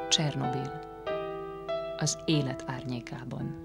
Csernobil, az élet árnyékában.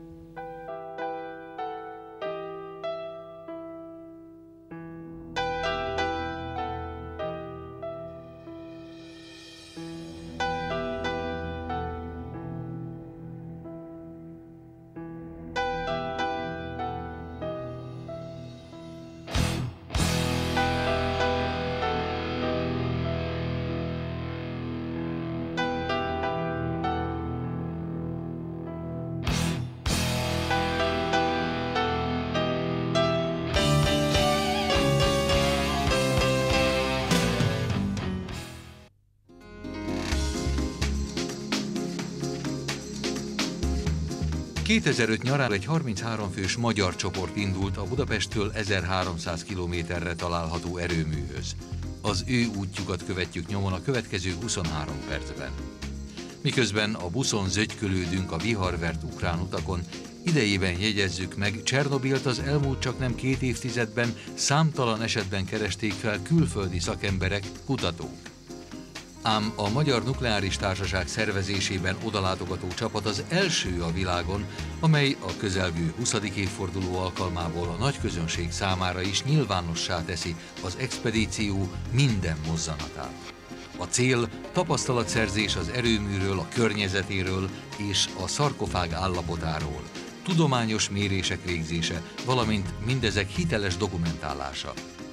...2005 nyarán egy 33 fős magyar csoport indult a Budapesttől 1300 kilométerre található erőműhöz. Az ő útjukat követjük nyomon a következő 23 percben. Miközben a buszon zögykölődünk a viharvert ukrán utakon, idejében jegyezzük meg, Csernobilt az elmúlt csaknem 2 évtizedben számtalan esetben keresték fel külföldi szakemberek, kutatók. Ám a Magyar Nukleáris Társaság szervezésében odalátogató csapat az első a világon, amely a közelgő 20. évforduló alkalmából a nagy közönség számára is nyilvánossá teszi az expedíció minden mozzanatát. A cél tapasztalatszerzés az erőműről, a környezetéről és a szarkofág állapotáról, tudományos mérések végzése, valamint mindezek hiteles dokumentálása.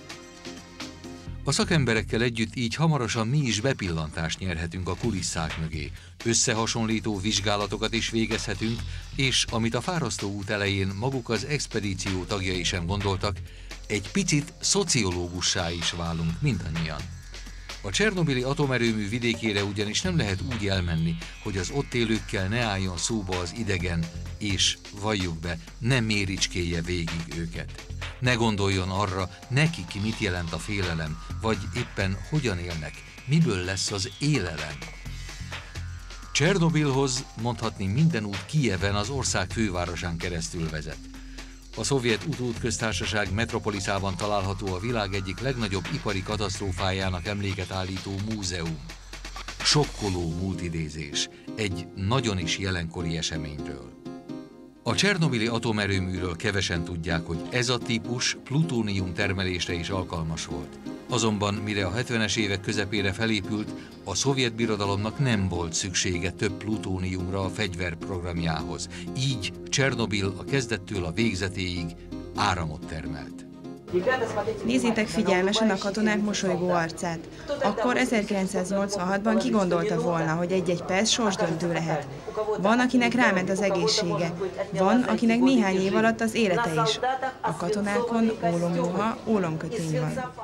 A szakemberekkel együtt így hamarosan mi is bepillantást nyerhetünk a kulisszák mögé, összehasonlító vizsgálatokat is végezhetünk, és amit a fárasztó út elején maguk az expedíció tagjai sem gondoltak, egy picit szociológussá is válunk mindannyian. A csernobili atomerőmű vidékére ugyanis nem lehet úgy elmenni, hogy az ott élőkkel ne álljon szóba az idegen, és valljuk be, ne méricskéje végig őket. Ne gondoljon arra, nekik mit jelent a félelem, vagy éppen hogyan élnek, miből lesz az élelem. Csernobilhoz mondhatni minden út Kijeven, az ország fővárosán keresztül vezet. A szovjet utódköztársaság metropoliszában található a világ egyik legnagyobb ipari katasztrófájának emléket állító múzeum. Sokkoló múltidézés egy nagyon is jelenkori eseményről. A csernobili atomerőműről kevesen tudják, hogy ez a típus plutónium termelésre is alkalmas volt. Azonban mire a 70-es évek közepére felépült, a szovjet birodalomnak nem volt szüksége több plutóniumra a fegyverprogramjához. Így Csernobil a kezdettől a végzetéig áramot termelt. Nézzétek figyelmesen a katonák mosolygó arcát. Akkor 1986-ban ki gondolta volna, hogy egy-egy perc sorsdöntő lehet. Van, akinek ráment az egészsége, van, akinek néhány év alatt az élete is. A katonákon ólomjuha, ólomkötény van.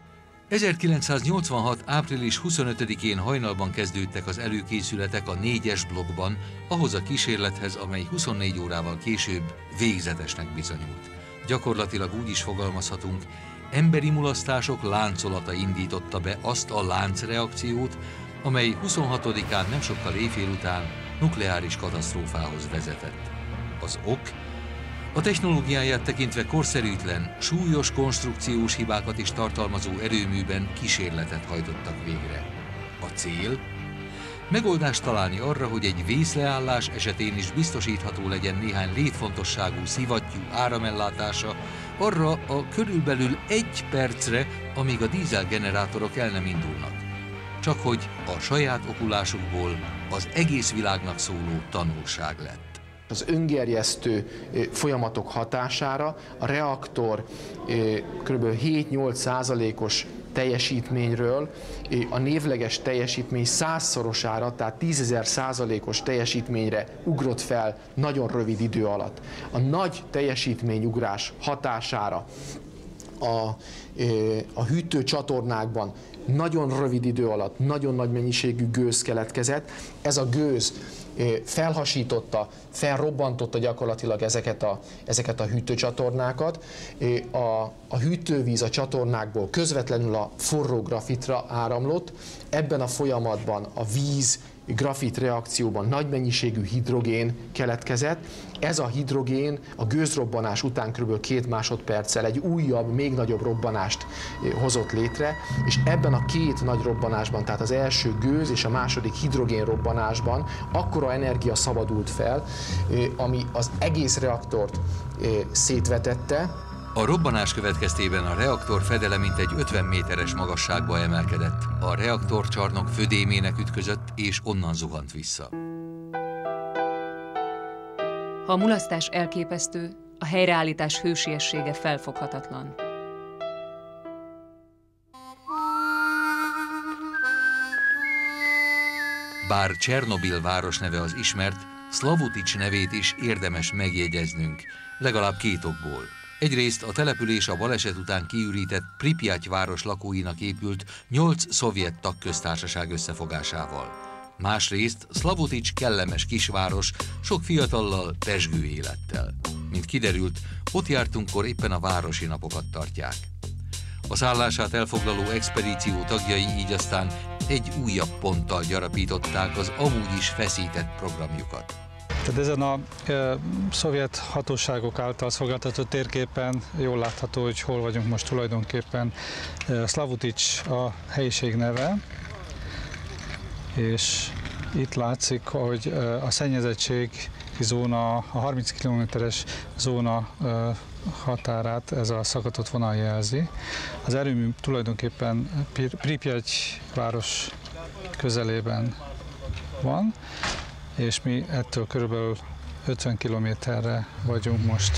1986. április 25-én hajnalban kezdődtek az előkészületek a 4-es blokkban, ahhoz a kísérlethez, amely 24 órával később végzetesnek bizonyult. Gyakorlatilag úgy is fogalmazhatunk, emberi mulasztások láncolata indította be azt a láncreakciót, amely 26-án nem sokkal éjfél után nukleáris katasztrófához vezetett. Az ok? A technológiáját tekintve korszerűtlen, súlyos konstrukciós hibákat is tartalmazó erőműben kísérletet hajtottak végre. A cél? Megoldást találni arra, hogy egy vészleállás esetén is biztosítható legyen néhány létfontosságú szivattyú áramellátása arra a körülbelül 1 percre, amíg a dízelgenerátorok el nem indulnak. Csak hogy a saját okulásukból az egész világnak szóló tanulság lett. Az öngerjesztő folyamatok hatására a reaktor kb. 7-8%-os teljesítményről a névleges teljesítmény 100-szorosára, tehát 10.000%-os teljesítményre ugrott fel nagyon rövid idő alatt. A nagy teljesítményugrás hatására a hűtőcsatornákban nagyon rövid idő alatt nagyon nagy mennyiségű gőz keletkezett. Ez a gőz felhasította, felrobbantotta gyakorlatilag ezeket a hűtőcsatornákat. A hűtővíz a csatornákból közvetlenül a forró grafitra áramlott. Ebben a folyamatban a víz grafit reakcióban nagy mennyiségű hidrogén keletkezett. Ez a hidrogén a gőzrobbanás után kb. 2 másodperccel egy újabb, még nagyobb robbanást hozott létre, és ebben a két nagy robbanásban, tehát az első gőz és a második hidrogén robbanásban akkora energia szabadult fel, ami az egész reaktort szétvetette. A robbanás következtében a reaktor fedele mintegy 50 méteres magasságba emelkedett. A reaktorcsarnok födémének ütközött, és onnan zuhant vissza. Ha a mulasztás elképesztő, a helyreállítás hősiessége felfoghatatlan. Bár Csernobil város neve az ismert, Slavutics nevét is érdemes megjegyeznünk, legalább két okból. Egyrészt a település a baleset után kiürített Pripyat város lakóinak épült 8 szovjet tagköztársaság összefogásával. Másrészt Slavutics kellemes kisváros, sok fiatallal, pezsgő élettel. Mint kiderült, ott jártunkkor éppen a városi napokat tartják. A szállását elfoglaló expedíció tagjai így aztán egy újabb ponttal gyarapították az amúgy is feszített programjukat. Tehát ezen a szovjet hatóságok által szolgáltatott térképen jól látható, hogy hol vagyunk most tulajdonképpen. Slavutics a helyiség neve, és itt látszik, hogy a szennyezettségi zóna, a 30 kilométeres zóna határát ez a szakadott vonal jelzi. Az erőmű tulajdonképpen Pripyat város közelében van, és mi ettől körülbelül 50 kilométerre vagyunk most.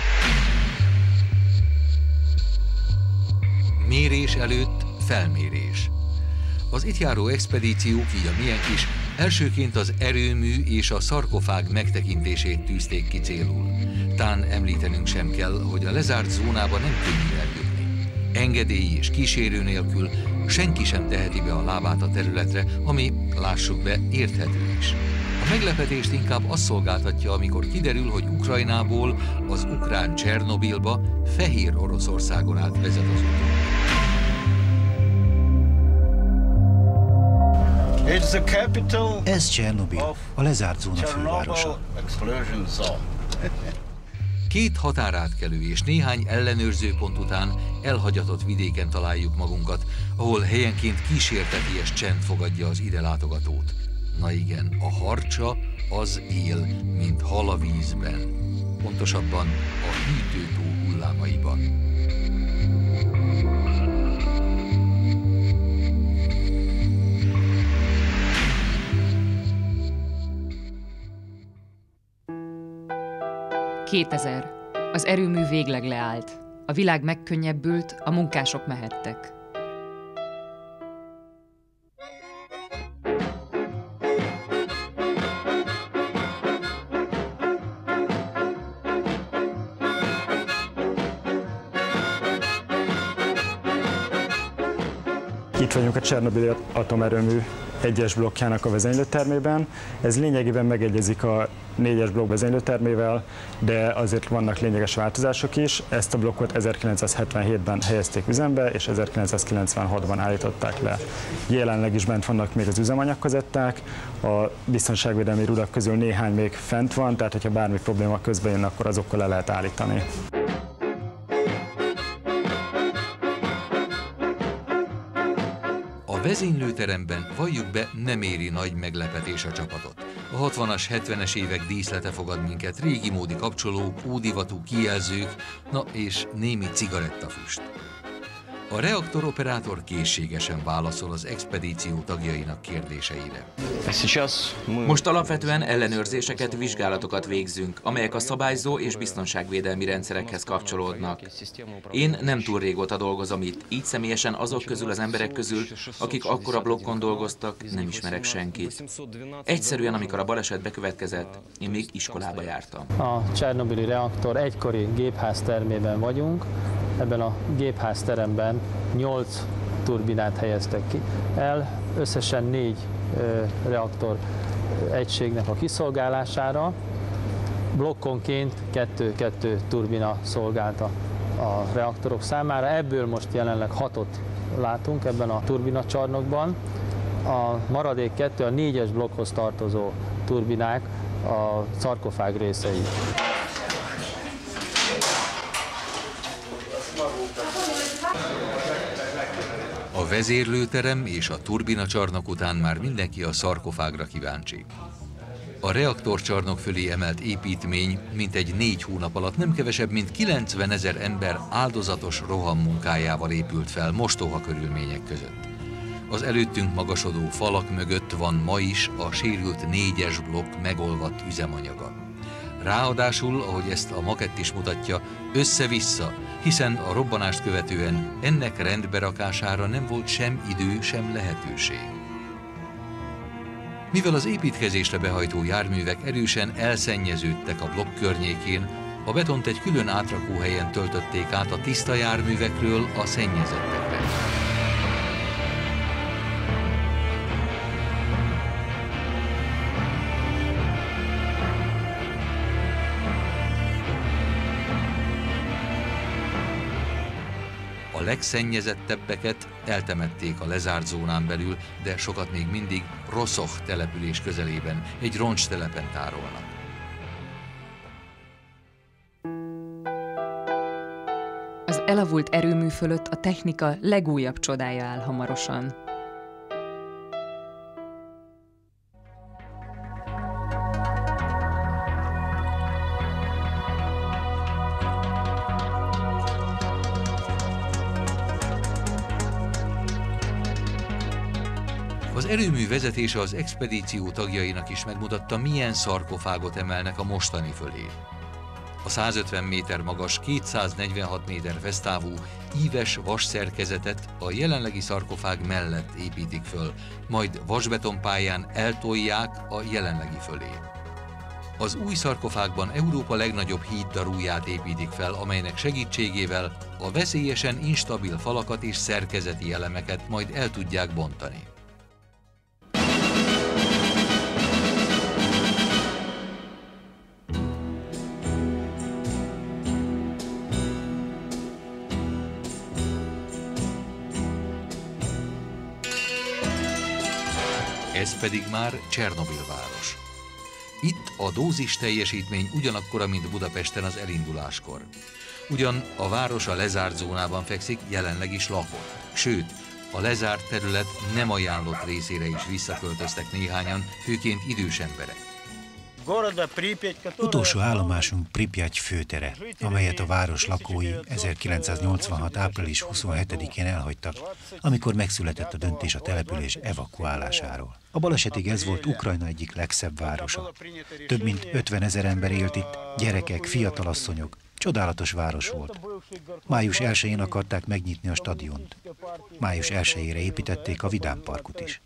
Mérés előtt felmérés. Az itt járó expedíciók, így a miénk is, elsőként az erőmű és a szarkofág megtekintését tűzték ki célul. Tán említenünk sem kell, hogy a lezárt zónába nem könnyű eljutni. Engedély és kísérő nélkül senki sem teheti be a lábát a területre, ami, lássuk be, érthető is. A meglepetést inkább az szolgáltatja, amikor kiderül, hogy Ukrajnából az ukrán Csernobilba, Fehér Oroszországon át vezet az úton. Ez Csernobil, a lezárt zóna fővárosa. Két határátkelő és néhány ellenőrzőpont után elhagyatott vidéken találjuk magunkat, ahol helyenként kísérteties csend fogadja az ide látogatót. Na igen, a harcsa az él, mint hal a vízben, pontosabban a hűtőtó hullámaiban. ...2000. Az erőmű végleg leállt. A világ megkönnyebbült, a munkások mehettek. Itt vagyunk a Csernobili atomerőmű 1-es blokkjának a vezénylőtermében. Ez lényegében megegyezik a 4-es blokk vezénylőtermével, de azért vannak lényeges változások is. Ezt a blokkot 1977-ben helyezték üzembe, és 1996-ban állították le. Jelenleg is bent vannak még az üzemanyagkazetták, a biztonságvédelmi rudak közül néhány még fent van, tehát hogyha bármi probléma közben jön, akkor azokkal le lehet állítani. A vezénylőteremben, valljuk be, nem éri nagy meglepetés a csapatot. A 60-as, 70-es évek díszlete fogad minket, régi módi kapcsolók, ódivatú kijelzők, na és némi cigarettafüst. A reaktoroperátor készségesen válaszol az expedíció tagjainak kérdéseire. Most alapvetően ellenőrzéseket, vizsgálatokat végzünk, amelyek a szabályzó és biztonságvédelmi rendszerekhez kapcsolódnak. Én nem túl régóta dolgozom itt, így személyesen azok közül az emberek közül, akik akkora blokkon dolgoztak, nem ismerek senkit. Egyszerűen, amikor a baleset bekövetkezett, én még iskolába jártam. A csernobili reaktor egykori gépháztermében vagyunk. Ebben a gépházteremben 8 turbinát helyeztek ki el, összesen 4 reaktor egységnek a kiszolgálására. Blokkonként 2 turbina szolgálta a reaktorok számára. Ebből most jelenleg 6-ot látunk ebben a turbinacsarnokban. A maradék 2 a 4-es blokkhoz tartozó turbinák, a szarkofág részei. A A vezérlőterem és a turbinacsarnok után már mindenki a szarkofágra kíváncsi. A reaktorcsarnok fölé emelt építmény mintegy 4 hónap alatt nem kevesebb, mint 90 000 ember áldozatos rohammunkájával épült fel mostoha körülmények között. Az előttünk magasodó falak mögött van ma is a sérült 4-es blokk megolvadt üzemanyaga. Ráadásul, ahogy ezt a makett is mutatja, össze-vissza, hiszen a robbanást követően ennek rendberakására nem volt sem idő, sem lehetőség. Mivel az építkezésre behajtó járművek erősen elszennyeződtek a blokk környékén, a betont egy külön átrakóhelyen töltötték át a tiszta járművekről a szennyezettekre. A legszennyezettebbeket eltemették a lezárt zónán belül, de sokat még mindig Rosoch település közelében, egy roncstelepen tárolnak. Az elavult erőmű fölött a technika legújabb csodája áll hamarosan. Az erőmű vezetése az expedíció tagjainak is megmutatta, milyen szarkofágot emelnek a mostani fölé. A 150 méter magas, 246 méter fesztávú, íves vasszerkezetet a jelenlegi szarkofág mellett építik föl, majd vasbetonpályán eltolják a jelenlegi fölé. Az új szarkofágban Európa legnagyobb híddarúját építik fel, amelynek segítségével a veszélyesen instabil falakat és szerkezeti elemeket majd el tudják bontani. Ez pedig már Csernobil város. Itt a dózis teljesítmény ugyanakkora, mint Budapesten az elinduláskor. Ugyan a város a lezárt zónában fekszik, jelenleg is lakott. Sőt, a lezárt terület nem ajánlott részére is visszaköltöztek néhányan, főként idős emberek. Utolsó állomásunk Pripyat főtere, amelyet a város lakói 1986. április 27-én elhagytak, amikor megszületett a döntés a település evakuálásáról. A balesetig ez volt Ukrajna egyik legszebb városa. Több mint 50 000 ember élt itt, gyerekek, fiatalasszonyok. Csodálatos város volt. Május 1-én akarták megnyitni a stadiont. Május 1-ére építették a Vidám parkot is.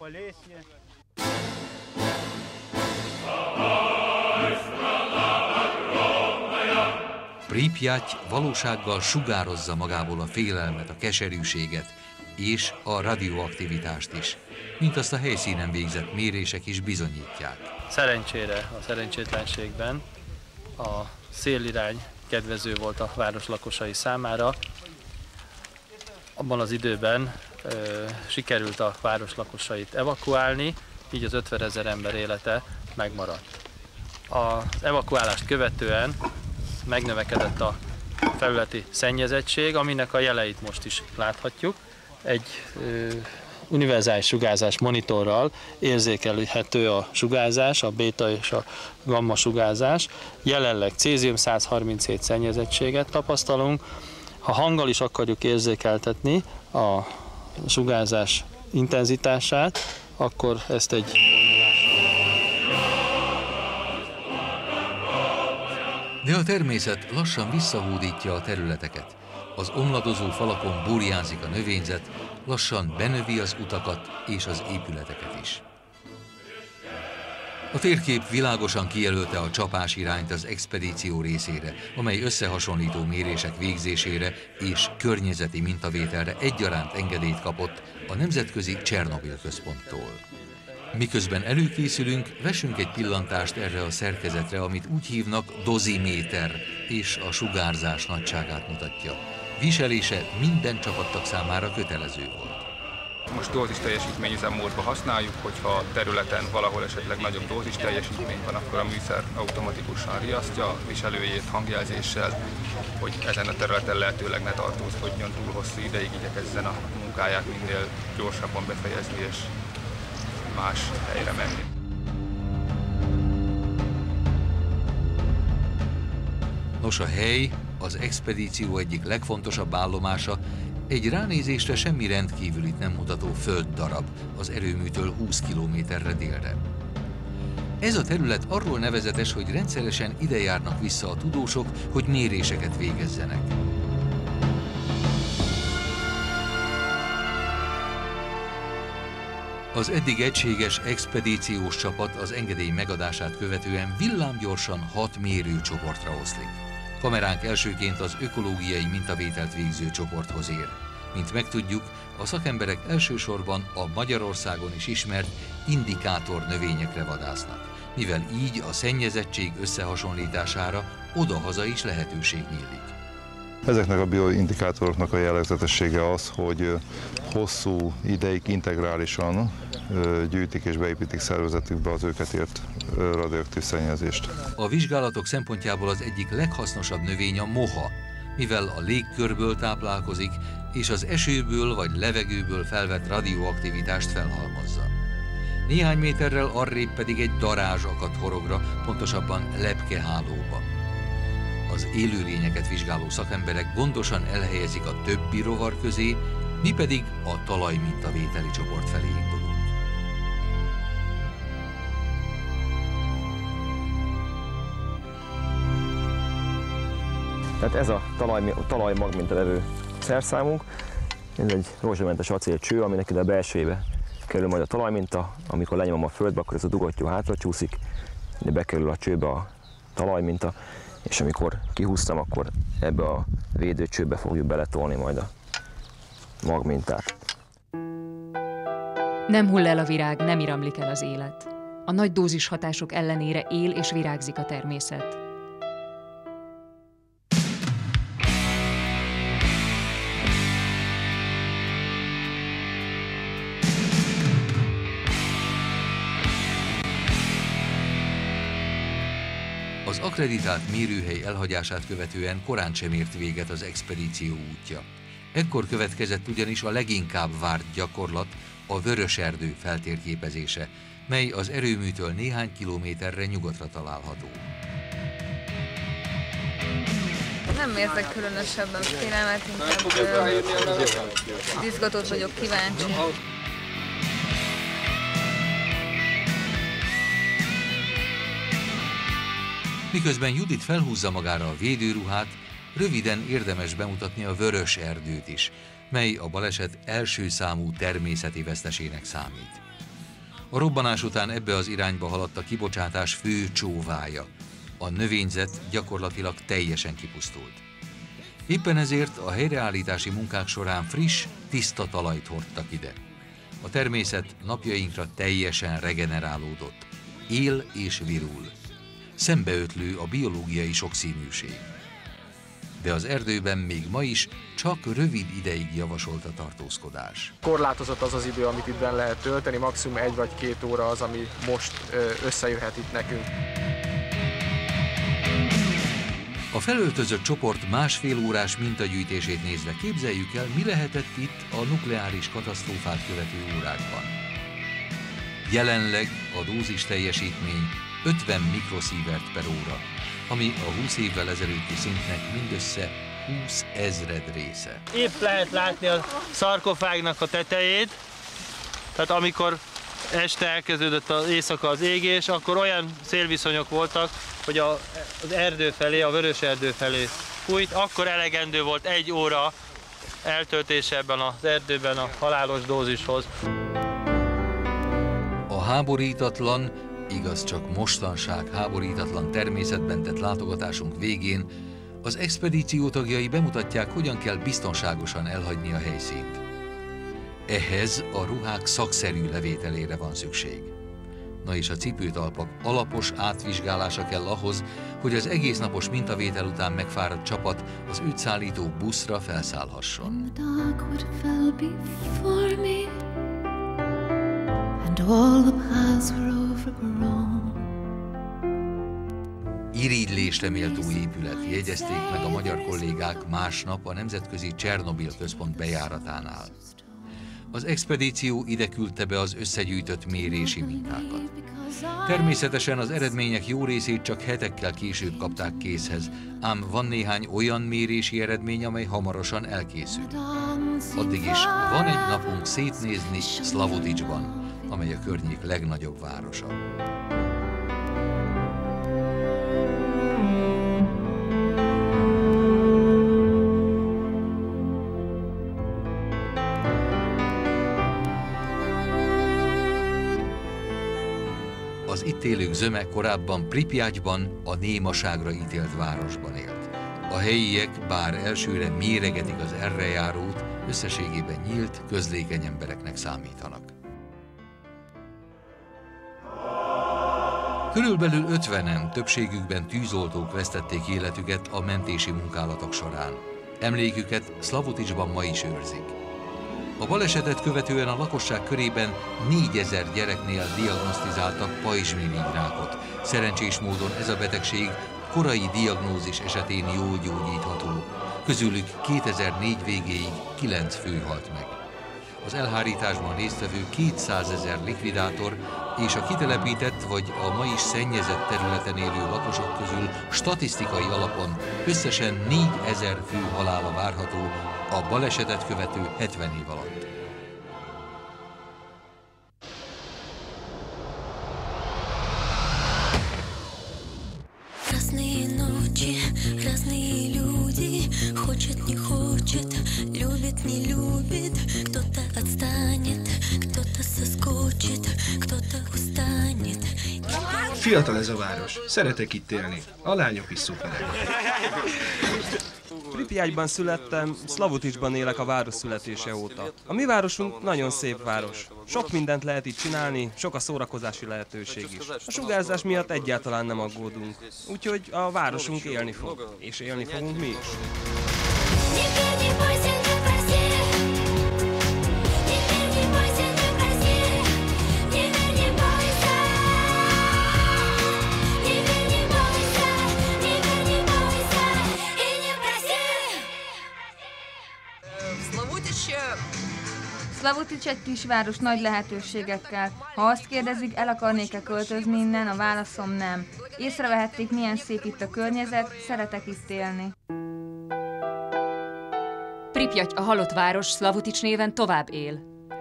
Pripyat valósággal sugározza magából a félelmet, a keserűséget és a radioaktivitást is, mint azt a helyszínen végzett mérések is bizonyítják. Szerencsére a szerencsétlenségben a szélirány kedvező volt a város lakosai számára. Abban az időben sikerült a város lakosait evakuálni, így az 50 000 ember élete megmaradt. Az evakuálást követően megnövekedett a felületi szennyezettség, aminek a jeleit most is láthatjuk. Egy univerzális sugárzás monitorral érzékelhető a sugárzás, a béta és a gamma sugárzás. Jelenleg cézium-137 szennyezettséget tapasztalunk. Ha hanggal is akarjuk érzékeltetni a sugárzás intenzitását, akkor ezt egy De a természet lassan visszahódítja a területeket. Az omladozó falakon burjánzik a növényzet, lassan benövi az utakat és az épületeket is. A térkép világosan kijelölte a csapás irányt az expedíció részére, amely összehasonlító mérések végzésére és környezeti mintavételre egyaránt engedélyt kapott a Nemzetközi Csernobil Központtól. Miközben előkészülünk, vessünk egy pillantást erre a szerkezetre, amit úgy hívnak doziméter, és a sugárzás nagyságát mutatja. Viselése minden csapattag számára kötelező volt. Most dózis teljesítményüzemmódban használjuk, hogyha a területen valahol esetleg nagyobb dózis teljesítmény van, akkor a műszer automatikusan riasztja a viselőjét hangjelzéssel, hogy ezen a területen lehetőleg ne tartózkodjon túl hosszú ideig, igyekezzen a munkáját minél gyorsabban befejezni és más helyre menni. Nos, a hely, az expedíció egyik legfontosabb állomása, egy ránézésre semmi rendkívülit nem mutató földdarab az erőműtől 20 kilométerre délre. Ez a terület arról nevezetes, hogy rendszeresen ide járnak vissza a tudósok, hogy méréseket végezzenek. Az eddig egységes expedíciós csapat az engedély megadását követően villámgyorsan 6 mérőcsoportra oszlik. Kameránk elsőként az ökológiai mintavételt végző csoporthoz ér. Mint megtudjuk, a szakemberek elsősorban a Magyarországon is ismert indikátor növényekre vadásznak, mivel így a szennyezettség összehasonlítására odahaza is lehetőség nyílik. Ezeknek a bioindikátoroknak a jellegzetessége az, hogy hosszú ideig integrálisan gyűjtik és beépítik szervezetükbe az őket ért radioaktív szennyezést. A vizsgálatok szempontjából az egyik leghasznosabb növény a moha, mivel a légkörből táplálkozik, és az esőből vagy levegőből felvett radioaktivitást felhalmozza. Néhány méterrel arrébb pedig egy darázs akadt horogra, pontosabban lepkehálóba. Az élőlényeket vizsgáló szakemberek gondosan elhelyezik a többi rovar közé, mi pedig a talajmintavételi csoport felé indulunk. Tehát ez a talajmagmintavevő szerszámunk, ez egy rózsamentes acélcső, aminek ide a belsőjébe kerül majd a talajminta, amikor lenyomom a földbe, akkor ez a dugottyú hátra csúszik, ide bekerül a csőbe a talajminta, és amikor kihúztam, akkor ebbe a védőcsőbe fogjuk beletolni majd a magmintát. Nem hull el a virág, nem iramlik el az élet. A nagy dózis hatások ellenére él és virágzik a természet. Az akkreditált mérőhely elhagyását követően korán sem ért véget az expedíció útja. Ekkor következett ugyanis a leginkább várt gyakorlat, a Vöröserdő feltérképezése, mely az erőműtől néhány kilométerre nyugatra található. Nem érzek különösebben félelmet, inkább izgatott vagyok, kíváncsi. Miközben Judit felhúzza magára a védőruhát, röviden érdemes bemutatni a Vöröserdőt is, mely a baleset első számú természeti vesztesének számít. A robbanás után ebbe az irányba haladt a kibocsátás fő csóvája. A növényzet gyakorlatilag teljesen kipusztult. Éppen ezért a helyreállítási munkák során friss, tiszta talajt hordtak ide. A természet napjainkra teljesen regenerálódott, él és virul. Szembeötlő a biológiai sokszínűség. De az erdőben még ma is csak rövid ideig javasolt a tartózkodás. Korlátozott az az idő, amit itt benne lehet tölteni, maximum 1 vagy 2 óra az, ami most összejöhet itt nekünk. A felöltözött csoport 1,5 órás mintagyűjtését nézve képzeljük el, mi lehetett itt a nukleáris katasztrófát követő órákban. Jelenleg a dózis teljesítmény 50 mikrosievert per óra, ami a 20 évvel ezelőtti szintnek mindössze 20 000 része. Épp lehet látni a szarkofágnak a tetejét, tehát amikor este elkezdődött az éjszaka az égés, akkor olyan szélviszonyok voltak, hogy az erdő felé, a Vöröserdő felé fújt, akkor elegendő volt 1 óra eltöltése ebben az erdőben a halálos dózishoz. A háborítatlan, igaz csak mostanság háborítatlan természetben tett látogatásunk végén az expedíció tagjai bemutatják, hogyan kell biztonságosan elhagyni a helyszínt. Ehhez a ruhák szakszerű levételére van szükség. Na és a cipőtalpak alapos átvizsgálása kell ahhoz, hogy az egész napos mintavétel után megfáradt csapat az őt szállító buszra felszállhasson. Irigylésre méltó épület, jegyezték meg a magyar kollégák másnap a Nemzetközi Csernobil Központ bejáratánál. Az expedíció ide küldte be az összegyűjtött mérési mintákat. Természetesen az eredmények jó részét csak hetekkel később kapták készhez, ám van néhány olyan mérési eredmény, amely hamarosan elkészül. Addig is van egy napunk szétnézni Szlavuticsban, amely a környék legnagyobb városa. Az itt élők zöme korábban Pripyatban, a némaságra ítélt városban élt. A helyiek, bár elsőre méregetik az errejárót, összességében nyílt, közlékeny embereknek számítanak. Körülbelül 50-en, többségükben tűzoltók vesztették életüket a mentési munkálatok során. Emléküket Szlavuticsban ma is őrzik. A balesetet követően a lakosság körében 4000 gyereknél diagnosztizáltak pajzsmirigyrákot. Szerencsés módon ez a betegség korai diagnózis esetén jól gyógyítható. Közülük 2004 végéig 9 fő halt meg. Az elhárításban résztvevő 200 000 likvidátor és a kitelepített vagy a ma is szennyezett területen élő lakosok közül statisztikai alapon összesen 4000 fő halála várható a balesetet követő 70 év alatt. Хочет, не хочет, любит, не любит. Кто-то отстанет, кто-то соскочит, кто-то устанет. Fiatal ez a város. Szeretek itt élni. A lányok is szuperek. Pripyatban születtem, Szlavuticsban élek a város születése óta. A mi városunk nagyon szép város. Sok mindent lehet itt csinálni, sok a szórakozási lehetőség is. A sugárzás miatt egyáltalán nem aggódunk. Úgyhogy a városunk élni fog, és élni fogunk mi is. Szlavutics egy kisváros nagy lehetőségekkel. Ha azt kérdezik, el akarnék-e költözni innen, a válaszom nem. Észrevehették, milyen szép itt a környezet, szeretek itt élni. Pripyat, a halott város, Szlavutics néven tovább él.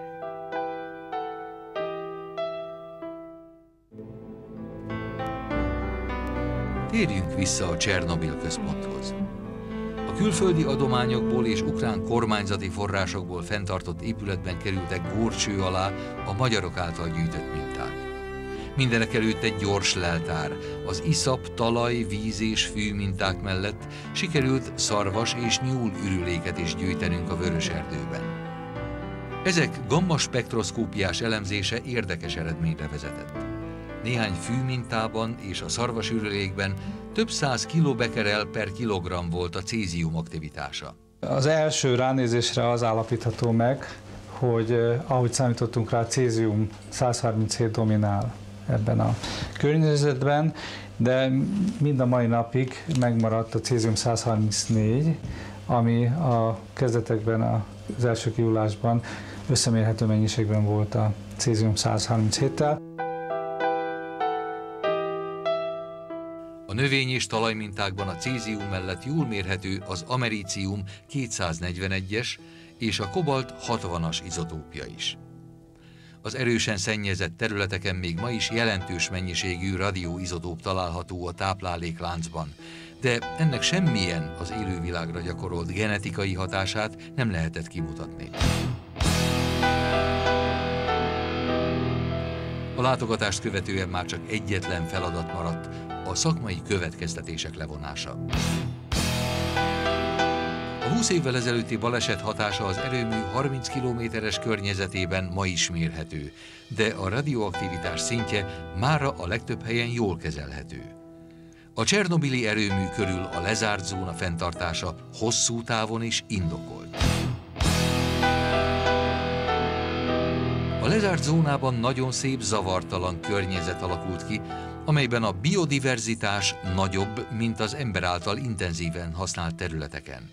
Térjünk vissza a Csernobil központhoz. A külföldi adományokból és ukrán kormányzati forrásokból fenntartott épületben kerültek górcső alá a magyarok által gyűjtött minták. Mindenekelőtt egy gyors leltár. Az iszap, talaj, víz és fű minták mellett sikerült szarvas és nyúl ürüléket is gyűjtenünk a Vöröserdőben. Ezek gammaspektroszkópiás elemzése érdekes eredményre vezetett. Néhány fűmintában és a szarvasürülékben több 100 kilobecquerel per kilogramm volt a cézium aktivitása. Az első ránézésre az állapítható meg, hogy ahogy számítottunk rá, cézium 137 dominál ebben a környezetben, de mind a mai napig megmaradt a cézium 134, ami a kezdetekben, az első kihullásban összemérhető mennyiségben volt a cézium 137-tel. A növény- és talajmintákban a cézium mellett jól mérhető az americium 241-es és a kobalt 60-as izotópja is. Az erősen szennyezett területeken még ma is jelentős mennyiségű radioizotóp található a táplálékláncban, de ennek semmilyen az élővilágra gyakorolt genetikai hatását nem lehetett kimutatni. A látogatást követően már csak egyetlen feladat maradt, a szakmai következtetések levonása. A 20 évvel ezelőtti baleset hatása az erőmű 30 kilométeres környezetében ma is mérhető, de a radioaktivitás szintje mára a legtöbb helyen jól kezelhető. A csernobili erőmű körül a lezárt zóna fenntartása hosszú távon is indokolt. A A lezárt zónában nagyon szép, zavartalan környezet alakult ki, amelyben a biodiverzitás nagyobb, mint az ember által intenzíven használt területeken.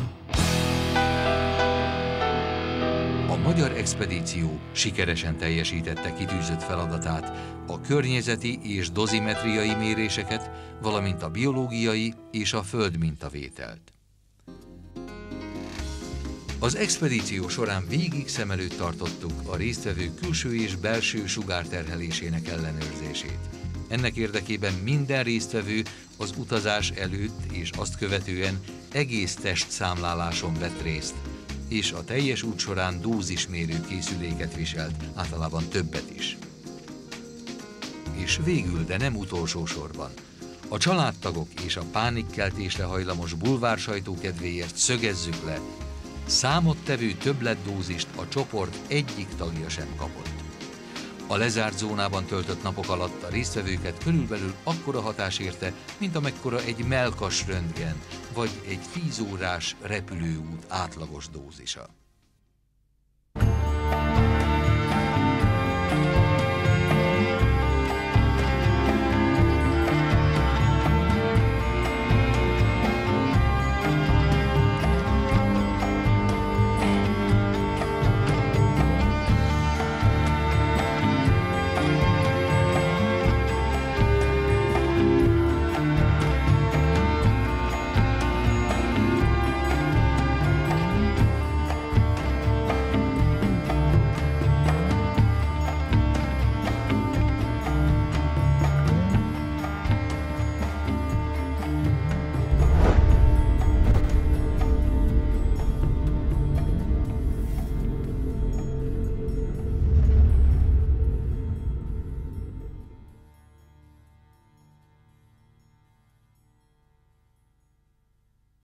A magyar expedíció sikeresen teljesítette kitűzött feladatát, a környezeti és dozimetriai méréseket, valamint a biológiai és a földmintavételt. Az expedíció során végig szem előtt tartottuk a résztvevők külső és belső sugárterhelésének ellenőrzését. Ennek érdekében minden résztvevő az utazás előtt és azt követően egész testszámláláson vett részt, és a teljes út során dózismérő készüléket viselt, általában többet is. És végül, de nem utolsó sorban, a családtagok és a pánikkeltésre hajlamos bulvársajtó kedvéért szögezzük le, számottevő többletdózist a csoport egyik tagja sem kapott. A lezárt zónában töltött napok alatt a résztvevőket körülbelül akkora hatás érte, mint amekkora egy mellkas röntgen vagy egy 10 órás repülőút átlagos dózisa.